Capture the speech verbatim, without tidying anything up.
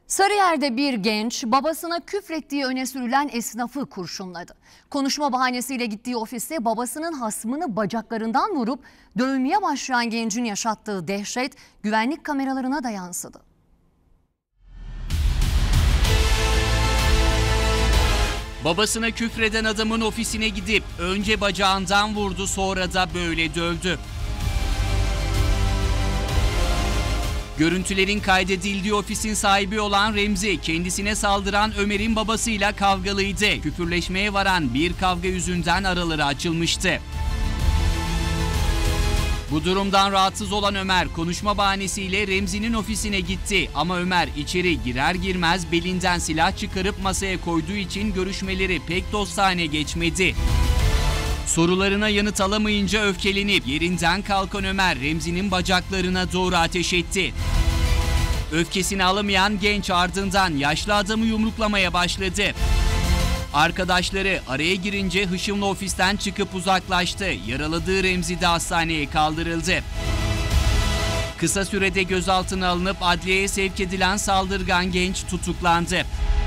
Sarıyer'de bir genç babasına küfrettiği öne sürülen esnafı kurşunladı. Konuşma bahanesiyle gittiği ofiste babasının hasmını bacaklarından vurup dövmeye başlayan gencin yaşattığı dehşet güvenlik kameralarına da yansıdı. Babasına küfreden adamın ofisine gidip önce bacağından vurdu, sonra da böyle dövdü. Görüntülerin kaydedildiği ofisin sahibi olan Remzi, kendisine saldıran Ömer'in babasıyla kavgalıydı. Küfürleşmeye varan bir kavga yüzünden araları açılmıştı. Bu durumdan rahatsız olan Ömer konuşma bahanesiyle Remzi'nin ofisine gitti. Ama Ömer içeri girer girmez belinden silah çıkarıp masaya koyduğu için görüşmeleri pek dostane geçmedi. Sorularına yanıt alamayınca öfkelenip yerinden kalkan Ömer Remzi'nin bacaklarına doğru ateş etti. Öfkesini alamayan genç ardından yaşlı adamı yumruklamaya başladı. Arkadaşları araya girince hışımla ofisten çıkıp uzaklaştı. Yaraladığı Remzi de hastaneye kaldırıldı. Kısa sürede gözaltına alınıp adliyeye sevk edilen saldırgan genç tutuklandı.